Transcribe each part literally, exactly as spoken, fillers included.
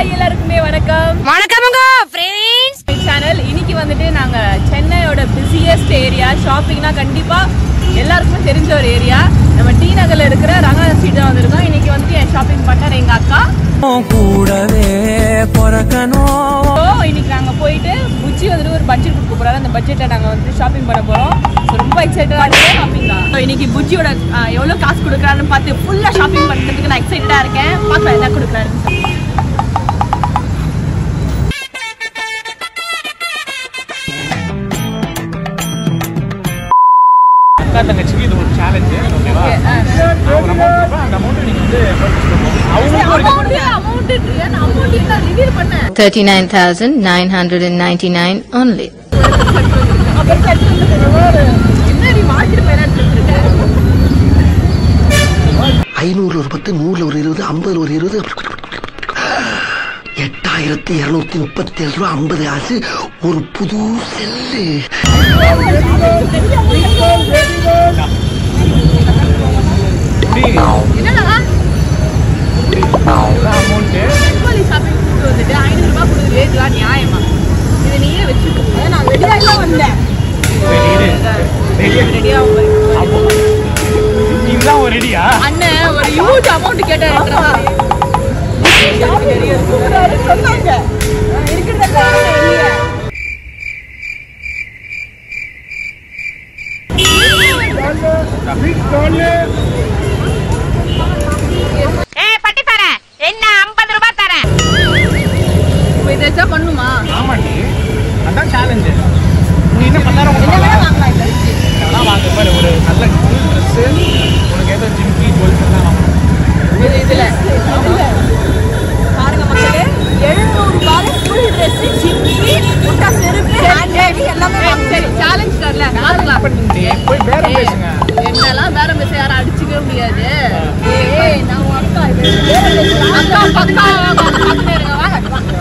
எல்லாருக்குமே வணக்கம். வணக்கம்ங்க फ्रेंड्स. சேனல் இன்னைக்கு வந்துட்டு நாங்க சென்னையோட பிஸியஸ்ட் ஏரியா ஷாப்பிங்னா கண்டிப்பா எல்லாருக்குமே தெரிஞ்ச ஒரு ஏரியா. நம்ம டி நகர்ல இருக்கிற ரங்கநாதன் ஸ்ட்ரீட் தான் வந்திருக்கோம். இன்னைக்கு வந்து என் ஷாப்பிங் பார்ட்னர் எங்க அக்கா கூடவே பிறக்கணும். இன்னைக்கு நாங்க போயிட்டு புச்சி வந்துட்டு ஒரு பட்ஜெட் கொடுக்க போறாரு. அந்த பட்ஜெட்ல நாங்க வந்து ஷாப்பிங் பண்ண போறோம். ரொம்ப எக்ஸைட்டடா இருக்கேன் ஷாப்பிங் தான். இன்னைக்கு புச்சியோட எவ்வளவு காசு கொடுக்குறான்னு பார்த்து ஃபுல்லா ஷாப்பிங் பண்றதுக்கு நான் எக்ஸைட்டடா இருக்கேன். பார்க்கலாம் என்ன கொடுக்குறாரு. தங்கச்சிக்கு இது ஒரு சேலஞ்ச். ஓகேவா? ஒரு அமௌண்ட் அந்த அமௌண்ட் நீங்க வந்து அவங்க அமௌண்ட் அமௌண்ட் ரியல் அமௌண்ட் நான் ரிவீல் பண்ணேன். thirty-nine thousand nine hundred ninety-nine only. அப்ப செட் என்னடி மார்க்கெட் பேரா எடுத்துட்டு ஐநூறு ஒரு பத்து, நூறுல ஒரு இருபது, ஐம்பதுல ஒரு இருபது, எட்டாயிரத்தி இருநூத்தி முப்பத்தி ஏழு ரூபா ஐம்பது காசு ஒரு புது செல்லு. என்னடா அமௌண்ட் கோலி ஷாப்பிங் கூட்டு வந்துட்டு ஐநூறு ரூபாய் கொடுக்குறது இதெல்லாம் நியாயமா? இதை நீயே வச்சுக்கோ. நான் ரெடியாக வந்தேன். ரெடியா நீதான் ஒரு ரெடியா? அண்ணன் ஒரு ஹியூஜ் அமௌண்ட் கேட்டாருன்றா சொன்னாங்க இருக்கிறத இல்லையா? ஏய் பட்டி தரேன். என்ன ஐம்பது ரூபாய் தரேன். இதெச்சா பண்ணுமா? ஆமாண்டி, அதான் சேலஞ்ச். நீ என்ன பண்ணாரம் வாங்கலாம். இதெல்லாம் வாங்க பாரு. ஒரு நல்ல ட்ரெஸ், உனக்கு ஏதோ ஜிம்கி ஜுவல்ஸ் எல்லாம் வாங்கணும். இது இதுல பாருங்க மக்களே, எழுநூறு ரூபாய் ஃபுல் ட்ரெஸ், ஜிம்கி, முட்டா செருப்பு, ஹேண்ட் பேக் எல்லாமே. சரி சேலஞ்ச் தரல நார்மலா பண்ணிட்டு போய் பேரம் பேசுங்க. என்னெல்லாம் பேரம் பேச யாரும் அடிச்சுக்கவே முடியாது. ஏய் நான் உன் அக்கா அக்கா பக்கா பார்த்துட்டே இருங்க. வாங்க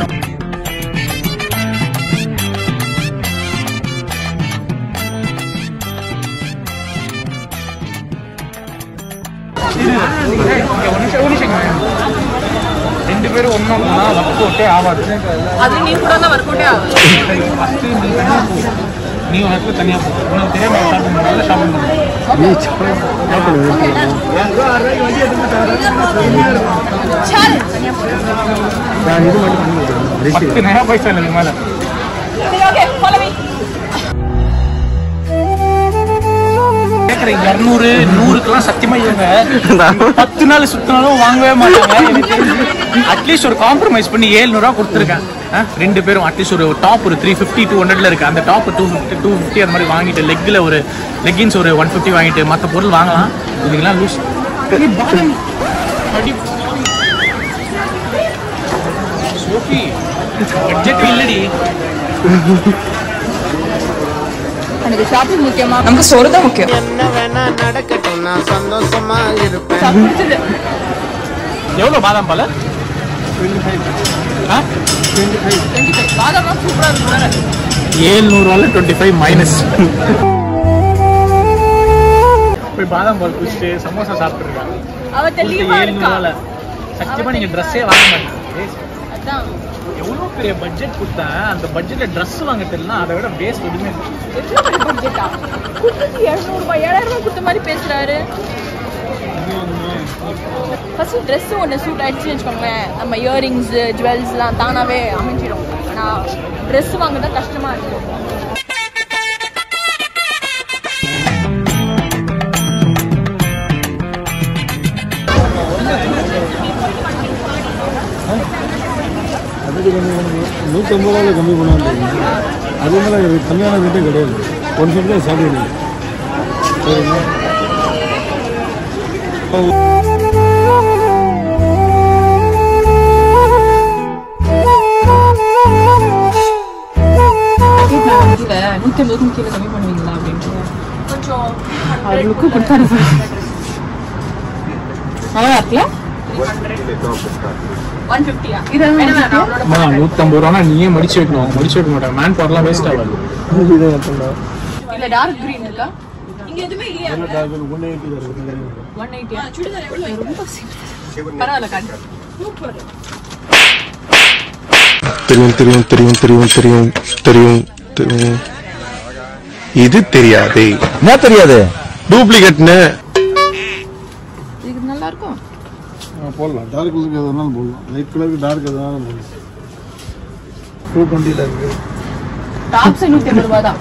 ரெண்டு பேரும் ஒன்னா போனா ஒர்க் அவுட்டே ஆகாது. அது நீ கூட தான் ஒர்க் அவுட்டே ஆகும். ஃபர்ஸ்ட் நீ தனியா போ. நீ உனக்கு தனியா போ. உனக்கு தெரியாம ஷாப்பிங் பண்ணல ஷாப்பிங் பண்ணு. பத்து நயா பைசா இல்லை மேல. Okay follow me. இருநூறு நூறுக்கெல்லாம் சத்தியமா இவங்க பத்து நாள் சுத்தினாலும் வாங்கவே மாட்டாங்க. அட்லீஸ்ட் ஒரு காம்ப்ரமைஸ் பண்ணி ஏழுநூறு ரூபா கொடுத்துருக்கேன். ரெண்டு பேரும் அட்லீஸ்ட் ஒரு டாப் ஒரு த்ரீ ஃபிஃப்டி டூ ஹண்ட்ரட்ல இருக்கு. அந்த top two fifty two fifty அந்த மாதிரி வாங்கிட்டு லெக்ல ஒரு லெக்கின்ஸ் ஒரு ஒன் ஃபிஃப்டி வாங்கிட்டு மற்ற பொருள் வாங்கலாம். இதுக்கெல்லாம் லூஸ் சோஃபி பட்ஜெட் இல்லடி. எனக்கு ஷாப்பிங் முக்கியமா? நமக்கு சோறு தான் முக்கியம். என்ன வேணா நடக்கட்டும், நான் சந்தோஷமா இருப்பேன். சாப்பிடுது. எவ்வளவு பாதாம் பால்? பாதாம் சூப்பரா இருக்கு. ஏழுநூறு ரூபாய் டுவெண்ட்டி ஃபைவ் மைனஸ். போய் பாதாம் பால் குடிச்சிட்டு சமோசா சாப்பிட்டுருக்காங்க. அவ தெளிவா இருக்கா. சத்தியமா நீங்க ட்ரெஸ்ஸே வாங்க மாட்டீங்க. அதான் எவ்வளோ பெரிய பட்ஜெட் கொடுத்தா அந்த பட்ஜெட்ல ட்ரெஸ் வாங்க தெரியல. அதை விட பேஸ்ட் எதுவுமே பட்ஜெட்டா குடுத்து எழுநூறு ரூபாய் ஏழாயிரம் ரூபாய் கொடுத்த மாதிரி பேசுறாரு. ஃபர்ஸ்ட் ட்ரெஸ் ஒன்று சூட் ஆயிடுச்சுன்னு வச்சுக்கோங்களேன், நம்ம இயரிங்ஸ் ஜுவல்ஸ்லாம் தானாவே அமைஞ்சிடும். ஆனால் ட்ரெஸ் வாங்க தான் கஷ்டமா இருக்கு. நூற்றி ஐம்பது ரூபாயில் கம்மி பண்ணுவாங்க. அது மேலே கம்மியான ரேட்டே கிடையாது. ஒன் ஃபிஃப்டி தான் ஸ்டார்ட் பண்ணுது. சரிங்களா? நூற்றி ஐம்பது கீழே கம்மி பண்ணுவீங்களா அப்படின்ட்டு கொஞ்சம் அவர்களுக்கு கொடுத்தாரு. நல்லா இருக்குல்ல? நூத்தி ஐம்பது ரூபா நீயே மடிச்சு வைக்கணும். மடிச்சு வைக்க மாட்டாங்க. மேன் பவர்லாம் வேஸ்ட் ஆகாது. இல்ல டார்க் கிரீன் இருக்கா? இங்க எதுமே இல்லையா? ஒன் எயிட்டி இருக்கு. ஒன் எயிட்டி சுடிதார் எவ்வளவு? ரொம்ப பரவாயில்ல காட்டு. சூப்பர். தெரியும் தெரியும் தெரியும் தெரியும் தெரியும் தெரியும் தெரியும் இது தெரியாதே. என்ன தெரியாது? டூப்ளிகேட்னு. இது நல்லா இருக்கும். போடலாம். டார்க் கலருக்கு எதுனாலும் போடலாம். லைட் கலருக்கு டார்க் எதுனாலும் போடலாம். டூ டுவெண்ட்டில இருக்கு. டாப்ஸ் நூத்தி ஐம்பது ரூபாய் தான்.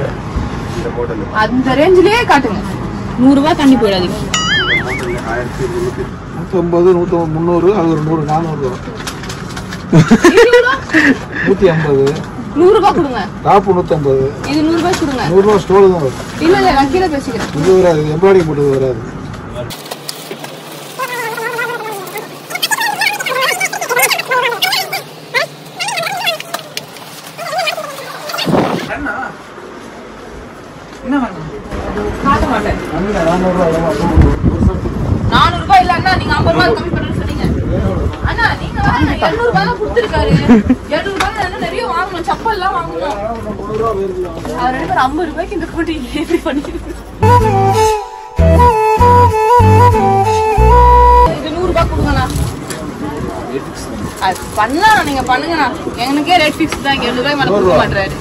அந்த ரேஞ்சிலேயே காட்டுங்க. நூறு ரூபாய் தண்ணி போயிடாதீங்க. நூற்றம்பது நூற்றி முந்நூறு அது ஒரு நூறு நானூறு நூற்றி ஐம்பது நூறு ரூபாய் கொடுங்க. டாப் நூற்றம்பது இது நூறு ரூபாய் கொடுங்க. நூறு ரூபாய் ஸ்டோல் தான் வரும். இல்ல இல்ல நான் கீழே பேசிக்கிறேன். இது வராது, எம்ப்ராய்டிங் போட்டது வராது. நானூறு ரூபாய் இல்ல அண்ணா, நீங்க ஐம்பது ரூபாய் கம்மி பண்ணு சொன்னீங்க. அண்ணா நீங்க எழுநூறு ரூபாய் தான் கொடுத்துருக்காரு. எழுநூறு ரூபாய் நிறைய வாங்கணும், சப்பல் எல்லாம் வாங்கணும். அவர் ரெண்டு பேரும் ஐம்பது ரூபாய்க்கு இந்த கூட்டி எப்படி பண்ணிருக்கு. இது நூறு ரூபாய் கொடுங்கண்ணா. அது பண்ணலாம், நீங்க பண்ணுங்கண்ணா. எனக்கே ரேட் ஃபிக்ஸ் தான். எழுநூறு ரூபாய் மேல கொடுக்க மாட்டாரு.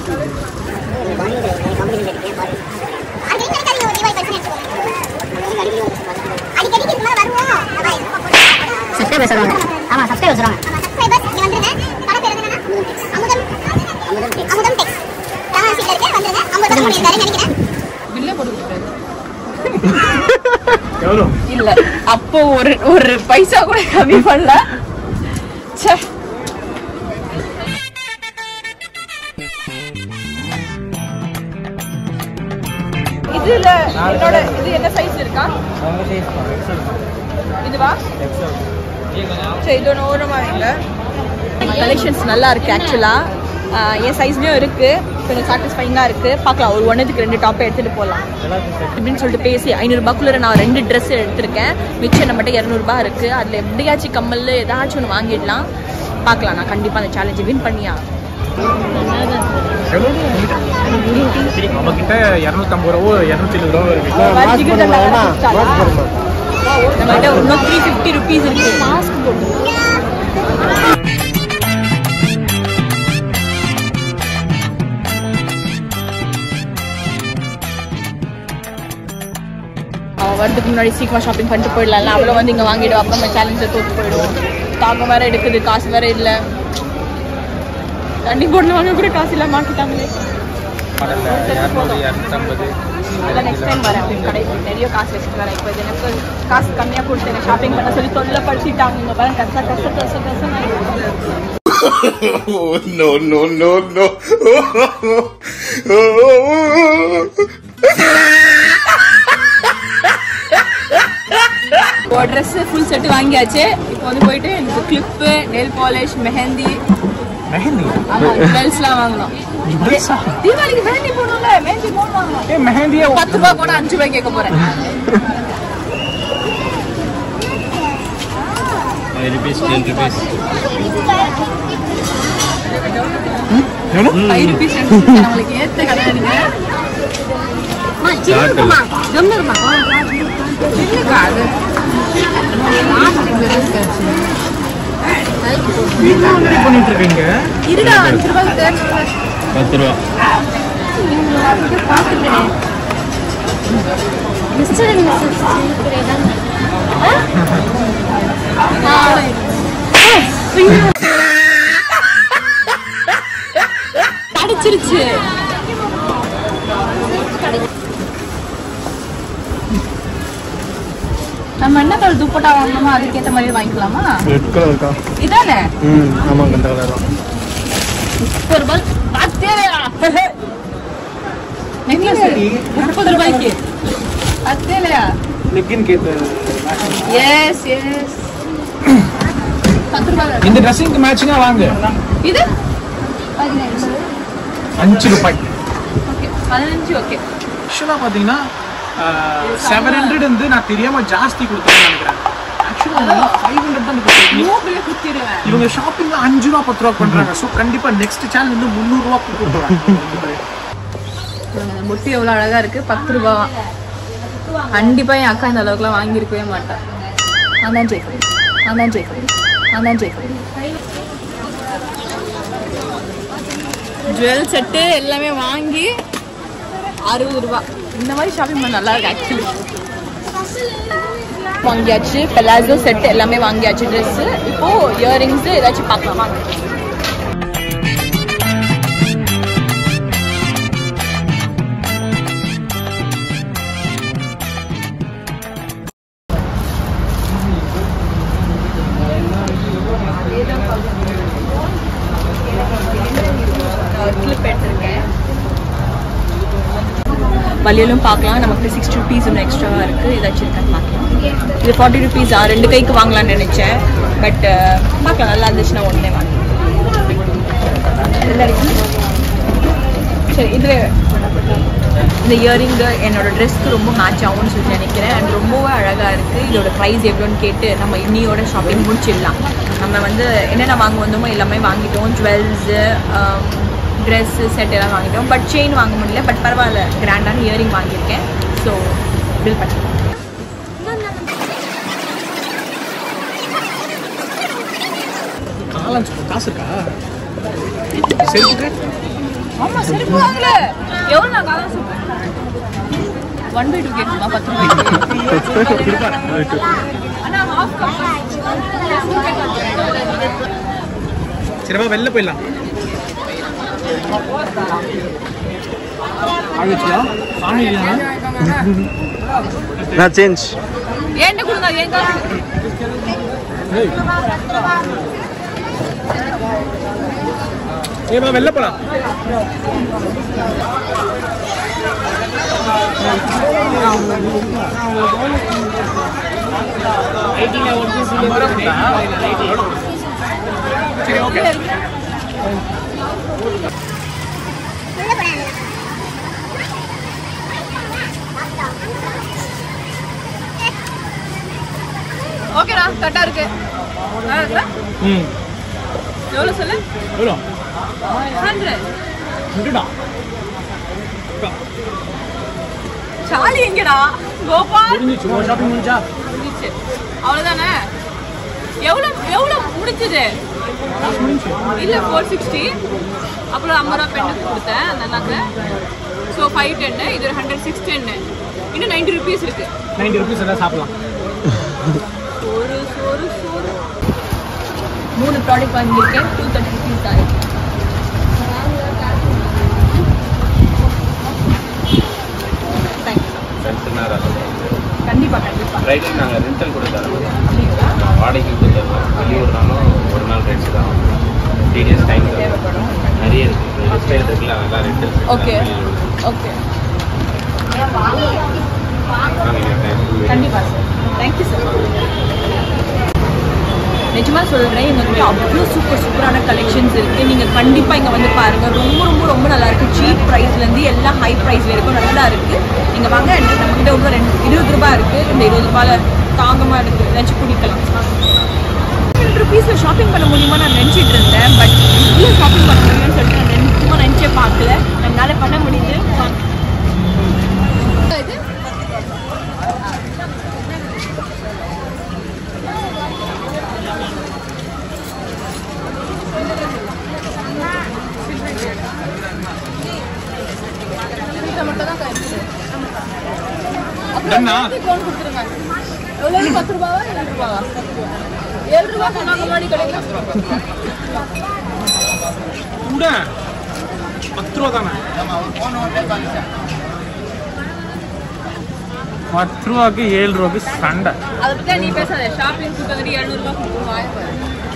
சப்ஸ்கிரைபர் சொல்றாங்க. ஆமா சப்ஸ்கிரைபர் சொல்றாங்க. சப்ஸ்கிரைபர்ஸ் இங்க வந்துருங்க. கடை பேர் என்னன்னா அமுதம் அமுதம் டெக்ஸ். அமுதம் டெக்ஸ். தானா சீட்ல இருக்கு வந்துருங்க. ஐம்பது ரூபாய் பண்ணிருக்காரு நினைக்கிறேன். பில்லே போட்டு கொடுத்தாரு. எவ்வளவு? இல்ல அப்போ ஒரு ஒரு பைசா கூட கம்மி பண்ணல. ச்சே. இதுல என்னோட இது என்ன சைஸ் இருக்கா? இதுவா? சரி இது ஒன்று ஓரமா வைங்க. கலெக்ஷன்ஸ் நல்லா இருக்கு ஆக்சுவலா. என் சைஸ்லயும் இருக்கு, கொஞ்சம் சாட்டிஸ்ஃபைங்கா இருக்கு. பார்க்கலாம், ஒரு ஒன்றுக்கு ரெண்டு டாப்பை எடுத்துட்டு போகலாம் அப்படின்னு சொல்லிட்டு பேசி ஐநூறுபாக்குள்ள நான் ரெண்டு ட்ரெஸ் எடுத்திருக்கேன். மிச்சம் நம்மகிட்ட இரநூறுபா இருக்கு. அதுல எப்படியாச்சும் கம்மல் ஏதாச்சும் ஒன்று வாங்கிடலாம். பார்க்கலாம், நான் கண்டிப்பா அந்த சேலஞ்சை வின் பண்ணியா. நம்ம கிட்ட இருநூத்தி ஐம்பது ரூபா இருநூத்தி எழுபது ரூபா இருக்கு. நம்மகிட்ட இன்னும் த்ரீ ஃபிஃப்டி ருபீஸ் இருக்கு. மாஸ்க் போட்டு வரதுக்கு முன்னாடி சீக்கிரம் ஷாப்பிங் பண்ணிட்டு போயிடலாம். அவ்வளோ வந்து இங்கே வாங்கிடுவோம். அப்போ நம்ம சேலஞ்சில் தோற்று போயிடுவோம். தாக்கம் வேற எடுக்குது, காசு வேற இல்லை. தண்ணி போட்டு வாங்க கூட காசு இல்லாம மாட்டிட்டாங்களே. அதான் நெக்ஸ்ட் டைம் வரேன் அவங்க கடைக்கு. நிறைய காசு வச்சுட்டு வரேன். இப்போ எனக்கு காசு கம்மியாக கொடுத்து எனக்கு ஷாப்பிங் பண்ண சொல்லி தொல்லை படிச்சுட்டாங்க. இங்கே பாருங்க கஷ்ட கஷ்ட கஷ்ட கஷ்டம். No, no, no, no. ஒரு ட்ரெஸ் ஃபுல் செட் வாங்கியாச்சு. இப்போ வந்து போயிட்டு எனக்கு clip, nail polish, mehndi, mehndi ஆமா ஜுவல்ஸ்லாம் வாங்கணும். தீபாவளிக்கு மெஹந்தி போடணும்ல, மெஹந்தி போடணும். ஏ மெஹந்தியா பத்து ரூபாய் போனா அஞ்சு ரூபாய் கேட்க போறேன். Five rupees ten rupees five rupees நம்மளுக்கு ஏத்த கடை நீங்க. பண்ணிட்டு இருக்கீங்க. இருடா அஞ்சு ரூபாய் பத்து ரூபா கிடைச்சிருச்சு. நம்ம என்ன கலர் துப்பட்டா வாங்கணுமோ அதுக்கேற்ற மாதிரி வாங்கிக்கலாமா? ரெட் கலர் இருக்கா? இதானே? ம் ஆமாங்க, இந்த கலர் தான். முப்பது ரூபாய் அத்தேலையா? நெக்லஸ் முப்பது ரூபாய்க்கு அத்தேலையா? லெக்கின் கேத்து. எஸ் எஸ் பத்து ரூபாய். இந்த ட்ரெஸ்ஸிங்க்கு மேட்சிங்கா வாங்க. இது அஞ்சு ரூபாய். ஓகே பதினஞ்சு. ஓகே ஆக்சுவலா பாத்தீங்கன்னா செவன் ஹண்ட்ரட் வந்து நான் தெரியாம ஜாஸ்தி கொடுத்தேன்னு நினைக்கிறேன். ஆக்சுவலா ஃபைவ் ஹண்ட்ரட் தான் கொடுத்துருக்கேன். இவங்க ஷாப்பிங்ல அஞ்சு ரூபா பத்து ரூபா பண்றாங்க. ஸோ கண்டிப்பா நெக்ஸ்ட் சேனல் வந்து முந்நூறு ரூபா கொடுத்துருவாங்க. முட்டி எவ்வளவு அழகா இருக்கு. பத்து ரூபா கண்டிப்பா என் அக்கா இந்த அளவுக்குலாம் வாங்கியிருக்கவே மாட்டேன். அதான் ஜெயிக்கிறேன், அதான் ஜெயிக்கிறேன், அதான் ஜெயிக்கிறேன். ஜுவல் செட்டு எல்லாமே வாங்கி அறுபது ரூபா. இந்த மாதிரி ஷாப்பிங் பண்ண நல்லா இருக்கு ஆக்சுவலி. வாங்கியாச்சு பெலாசோ செட் எல்லாமே வாங்கியாச்சு. ட்ரெஸ்ஸு இப்போ இயரிங்ஸ் ஏதாச்சும் பார்க்கலாமா? கிளிப் எடுத்திருக்கேன். வலியலும் பார்க்கலாம். நமக்கு சிக்ஸ்டி ருபீஸ் ஒன்று எக்ஸ்ட்ராவாக இருக்குது. ஏதாச்சும் இருக்கான்னு பார்க்கலாம். இது ஃபார்ட்டி ருபீஸா? ரெண்டு கைக்கு வாங்கலாம்னு நினச்சேன். பட் பார்க்கலாம், நல்லா இருந்துச்சுன்னா ஒன்றே வாங்க. சரி, இதுவே இந்த இயரிங்கு என்னோட ட்ரெஸ்க்கு ரொம்ப மேட்ச் ஆகும்னு சொல்லி நினைக்கிறேன். அண்ட் ரொம்பவே அழகாக இருக்குது. இதோட ப்ரைஸ் எவ்வளோன்னு கேட்டு நம்ம இன்னியோட ஷாப்பிங் முடிச்சிடலாம். நம்ம வந்து என்னென்ன வாங்க வந்தோமோ எல்லாமே வாங்கிட்டோம். ஜுவல்ஸு, ட்ரெஸ்ஸு செட் எல்லாம் வாங்கிட்டோம். பட் செயின் வாங்க முடியல. பட் பரவாயில்ல, கிராண்டான இயரிங் வாங்கியிருக்கேன். ஸோ பில் பண்ணி காசு இருக்கா? செருப்புக்கு? ஆமாம், செருப்பு வாங்கல. எவ்வளோ நான் காலம் சொல்கிறேன். ஒன் பை டூ கேட்குமா? பத்து ரூபாய்க்கு. ஆனால் ஹாஃப் சரிப்பா, வெளில போயிடலாம். நான் சேஞ்ச் ஏன்ட்ட கொடுங்க. ஏன் காசு? ஏப்பா வெளில போலாம். சரி, ஓகே. ஓகேடா, கரெக்டாக இருக்கு. ம், எவ்வளோ சொல்லு? எவ்வளோ? ஹண்ட்ரட். இதுடா சாலி எங்கடா? கோபால் முடிஞ்சிச்சு. ஒரு ஷாப்பிங் முடிஞ்சா? முடிஞ்சிச்சு. அவ்வளோதானே? எவ்வளோ எவ்வளோ முடிஞ்சது? இல்லை, ஃபோர் சிக்ஸ்டி. அப்புறம் ஐம்பது ரூபா பெண்ணுக்கு கொடுத்தேன் அந்த அண்ணாக்கு. ஸோ ஃபைவ் டென்னு. இது ஒரு ஹண்ட்ரட் சிக்ஸ் டென்னு. இன்னும் நைன்டி ருபீஸ் இருக்கு. நைன்டி ருபீஸ் எதாவது சாப்பிடலாம். ஒரு சோறு சோறு மூணு ப்ராடக்ட் வாங்கியிருக்கேன். டூ தேர்ட்டி ருபீஸ் தான் இருக்கு. கண்டிப்பாக கண்டிப்பாக ரைட். நாங்கள் ரெண்டல் கூட தரோம். வாடகைக்கு கொடுத்துருவோம். வெளியூர்னாலும் ஒரு நாள் ரெண்ட் தான். த்ரீ டேஸ் டைம் தேவைப்படும். நிறைய இருக்குது. ஹெல்ஸ்டைல் இருக்குல்ல, அதெல்லாம் ரெண்டல். ஓகே ஓகே கண்டிப்பாக சார். Thank you sir. நிஜமாக சொல்கிறேன், எங்கள்கிட்ட அவ்வளோ சூப்பர் சூப்பரான கலெக்ஷன்ஸ் இருக்குது. நீங்கள் கண்டிப்பாக இங்கே வந்து பாருங்கள். ரொம்ப ரொம்ப ரொம்ப நல்லாயிருக்கு. சீப் ப்ரைஸ்லேருந்து எல்லாம் ஹை ப்ரைஸ் வரைக்கும் நல்லா இருக்குது. நீங்கள் வாங்க. நம்மகிட்ட இன்னும் ரெண்டு இருபது ரூபா இருக்குது. இந்த இருபது ரூபாயில் தாகமாக இருக்குது. ஏதாச்சும் குடிக்கலாம். ஹண்ட்ரட் ருபீஸில் ஷாப்பிங் பண்ண முடியுமா நான் நினச்சிட்டு இருந்தேன். பட் இவ்வளோ ஷாப்பிங் பண்ண முடியும்னு சொல்லிட்டு நான் நிச்சயமாக நினச்சே பார்க்கல. நம்மளால் பண்ண முடியுது. இது கொடுத்துருங்க. எவ்வளோ? பத்து ரூபாவா ஏழு ரூபாவா? ஏழு ரூபா சொன்னாங்க முன்னாடி கிடைக்கும். கூட பத்து ரூபா தானே? பத்து ரூபாய்க்கு ஏழு ரூபாய்க்கு சண்டை. அதை பற்றி நீ பேசாத. ஷாப்பிங் கொடுத்தது எழுநூறுபா கொடுத்துருவாங்க.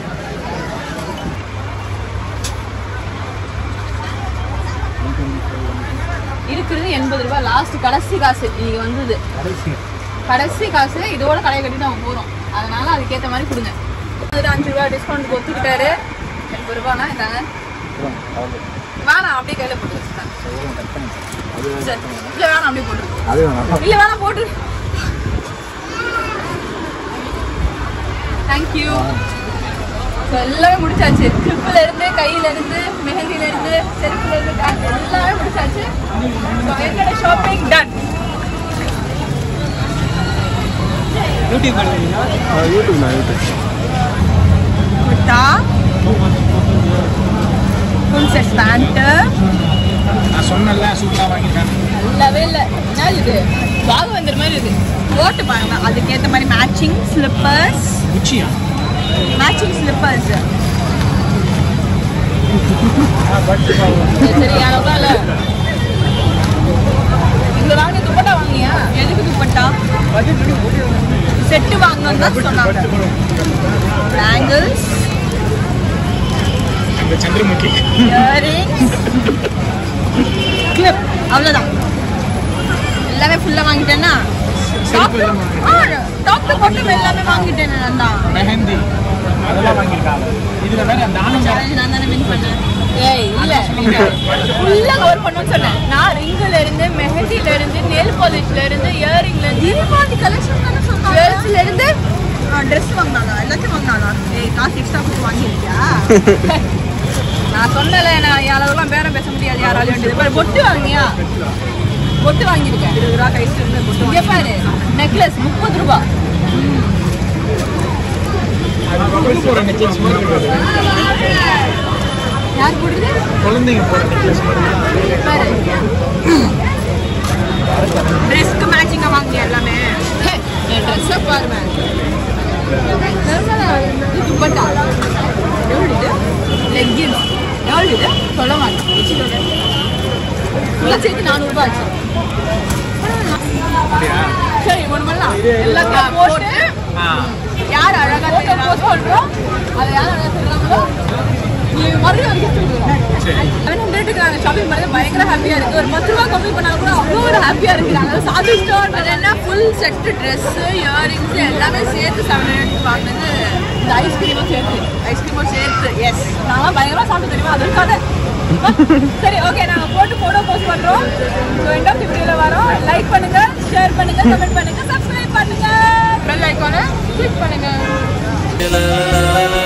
இருக்கிறது எண்பது ரூபா. லாஸ்ட் கடைசி காசு இன்னைக்கு வந்தது. கடைசி காசு இதோட கடையை கட்டிட்டு நம்ம போகிறோம். அதனால அதுக்கேற்ற மாதிரி கொடுங்க. அதில் அஞ்சு ரூபா டிஸ்கவுண்ட் ஒத்துக்கிட்டாரு. எண்பது ரூபானா இதாங்க. வேணாம், அப்படியே கையில் போட்டு வச்சுட்டாங்க. இல்லை வேணாம், அப்படியே போட்டு. இல்லை வேணாம், போட்டு. தேங்க்யூ. ஸோ எல்லாமே முடிச்சாச்சு. கிளிப்பில் இருந்து, கையில இருந்து, மெஹந்தில இருந்து, செருப்புல இருந்து, எல்லாமே முடிச்சாச்சு. என்னோட ஷாப்பிங் டன். யூடியூப் பண்ணுவீங்களா? யூடியூப் நான் YouTube kurta, full set pant, சொன்னல சூப்பரா வாங்கிட்டேன். இல்லவே இல்ல. என்ன இது? வாங்க வந்த மாதிரி இருக்கு. போட்டு பாருங்க. அதுக்கு ஏத்த மாதிரி மேட்சிங் ஸ்லிப்பர்ஸ். குச்சியா? Matching slippers. சரி அளவுல இல்ல. இந்த வாங்க துப்பட்டா வாங்கியா? எதுக்கு துப்பட்டா? செட் வாங்கணும் தான் சொன்னாங்க. பேங்கிள்ஸ், இந்த சந்திரமுகி, இயரிங்ஸ், கிளிப், அவ்வளவுதான். எல்லாமே ஃபுல்லா வாங்கிட்டேன்னா டாப் டாப் பாட்டம் எல்லாமே வாங்கிட்டேன் நான் தான். மெஹந்தி அதெல்லாம் வாங்கிருக்காங்க. இதுல வேற அந்த ஆனந்த சேலஞ்ச் நான் தான வின் பண்ணேன். ஏய் இல்ல ஃபுல்லா கவர் பண்ணனும் சொன்னேன். நான் ரிங்ல இருந்து மெஹந்தில இருந்து நெயில் பாலிஷ்ல இருந்து இயரிங்ல இருந்து தீபாவளி கலெக்ஷன் தான சொன்னாங்க. ஜுவல்ஸ்ல இருந்து Dress வாங்குனாங்க. எல்லாத்தையும் வாங்குனாங்க. ஏய் காசு எக்ஸ்ட்ரா கொடுத்து வாங்கிருக்கியா? நான் சொன்னல நான் யாராலலாம் பேரம் பேச முடியாது யாராலையும். இது பாரு பொட்டு வாங்கியா? பொட்டு வாங்கிருக்கேன். இருபது ரூபாய் கைஸ் இருந்து பொட்டு. இங்க பாரு நெக்லஸ் முப்பது ரூபாய். அது போற நெக்லஸ் மாதிரி இருக்கு. யார் போடுது? குழந்தைங்க போற நெக்லஸ் மாதிரி. பாரு Dressக்கு மேட்சிங்கா வாங்குங்க எல்லாமே. என் Dress பாருங்க. இது துப்பட்டா. எவ்வளவு இது? லெகின்ஸ். எவ்வளவு இது? சொல்ல மாட்டேன். வச்சுக்கோங்க. ஃபுல்லா சேர்த்து நானூறு ரூபாய் ஆச்சு. சரி ஒண்ணு பண்ணலாம். எல்லாத்தையும் போட்டு யார் அழகா போஸ்ட் பண்றோம் அதை யார் அழகா சொல்றாங்களோ நீ மறுபடியும் ஒரு கிஃப்ட் கொடுக்குறோம். செவன் ஹண்ட்ரடுக்கு நாங்கள் ஷாப்பிங் பண்ணது பயங்கர ஹாப்பியாக இருக்குது. ஒரு பத்து ரூபா கம்மி பண்ணாலும் கூட அவ்வளோ ஒரு ஹாப்பியாக இருக்குது. நாங்கள் சாதிச்சிட்டோம். அது என்ன ஃபுல் செட்டு ட்ரெஸ்ஸு இயரிங்ஸு எல்லாமே சேர்த்து செவன் ஹண்ட்ரட் வாங்கினது. இந்த ஐஸ்கிரீமும் சேர்த்து ஐஸ்கிரீமும் சேர்த்து எஸ் நாங்களாம் பயங்கரமாக சாப்பிட்டு தெரியுமா அதுக்காக. சரி ஓகே நாங்கள் போட்டு ஃபோட்டோ போஸ்ட் பண்ணுறோம். ஸோ எண்ட் ஆஃப் தி வீடியோவில் வரோம். லைக் பண்ணுங்கள், ஷேர் பண்ணுங்கள், கமெண்ட் பண்ணுங்கள், சப்ஸ்கிரைப் பண்ணுங்கள், பெல் ஐக்கானை கிளிக் பண்ணுங்கள்.